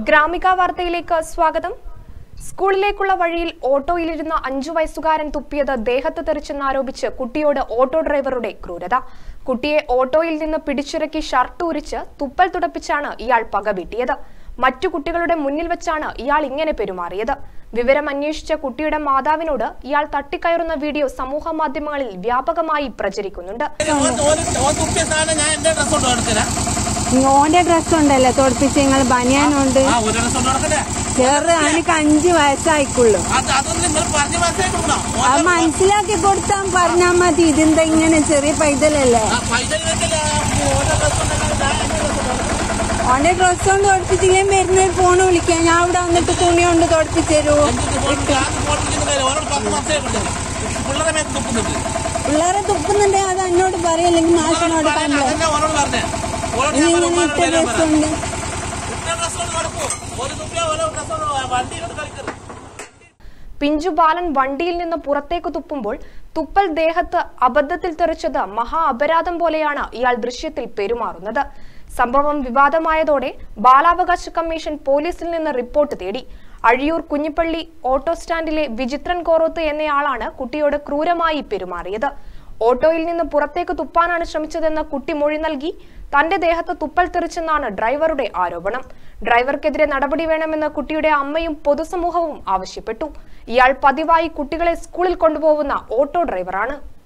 Gramika വാർത്തയിലേക്ക് സ്വാഗതം. സ്കൂളിലേക്കുള്ള വഴിയിൽ ഓട്ടോയിലിരുന്ന 5 വയസ്സുകാരൻ തുപ്പിയത് ദേഹത്ത് തെറിച്ചെന്നാരോപിച്ച് കുട്ടിയോട് ഓട്ടോ ഡ്രൈവറുടെ ക്രൂരത. കുട്ടിയെ ഓട്ടോയിൽ നിന്ന് പിടിച്ചിറക്കി ഷർട്ട് ഊരിച്ച് തുപ്പൽ തുടപ്പിച്ചാണ് ഇയാൾ പകവീട്ടിയത്. മറ്റു കുട്ടികളുടെ മുന്നിൽ വെച്ചാണ് ഇയാൾ ഇങ്ങനെ പെരുമാറിയത്. വിവരം അന്വേഷിച്ച കുട്ടിയുടെ മാതാവിനോട് ഇയാൾ തട്ടിക്കയറുന്ന വീഡിയോ സമൂഹ മാധ്യമങ്ങളിൽ വ്യാപകമായി പ്രചരിക്കുന്നുണ്ട്. ഓന്റെ ഡ്രസ് ഉണ്ടല്ലോ തോടിപ്പിച്ച് നിങ്ങൾ ബനിയാനുണ്ട് ചെറു എനിക്ക് 5 വയസ്സായിക്കുള്ളൂ. അത് മനസ്സിലാക്കി കൊടുത്താൽ പറഞ്ഞാ മതി. ഇതെന്താ ഇങ്ങനെ ചെറിയ പൈതലല്ലേ? ഓന്റെ ഡ്രസ് കൊണ്ട് തോടിപ്പിച്ചില്ലേ വരുന്ന ഫോണ് വിളിക്കാം. ഞാൻ ഇവിടെ വന്നിട്ട് തുണി കൊണ്ട് തോടിപ്പിച്ചു തരൂ. പിള്ളേരെ തുപ്പുന്നുണ്ട്. അത് എന്നോട് പറയല്ലെങ്കിൽ മാഷിനോട് പിഞ്ചു ബാലൻ വണ്ടിയിൽ നിന്ന് പുറത്തേക്ക് തുപ്പുമ്പോൾ തുപ്പൽ ദേഹത്ത് അബദ്ധത്തിൽ തെറിച്ചത് മഹാ അപരാധം പോലെയാണ് ഇയാൾ ദൃശ്യത്തിൽ പെരുമാറുന്നത്. സംഭവം വിവാദമായതോടെ ബാലാവകാശ കമ്മീഷൻ പോലീസിൽ നിന്ന് റിപ്പോർട്ട് തേടി. അഴിയൂർ കുഞ്ഞിപ്പള്ളി ഓട്ടോ സ്റ്റാൻഡിലെ വിചിത്രൻ കോറോത്ത് എന്നയാളാണ് കുട്ടിയോട് ക്രൂരമായി പെരുമാറിയത്. ഓട്ടോയിൽ നിന്ന് പുറത്തേക്ക് തുപ്പാനാണ് ശ്രമിച്ചതെന്ന് കുട്ടി മൊഴി നൽകി. തന്റെ ദേഹത്ത് തുപ്പൽ തെറിച്ചെന്നാണ് ഡ്രൈവറുടെ ആരോപണം. ഡ്രൈവർക്കെതിരെ നടപടി വേണമെന്ന് കുട്ടിയുടെ അമ്മയും പൊതുസമൂഹവും ആവശ്യപ്പെട്ടു. ഇയാൾ പതിവായി കുട്ടികളെ സ്കൂളിൽ കൊണ്ടുപോകുന്ന ഓട്ടോ ഡ്രൈവറാണ്.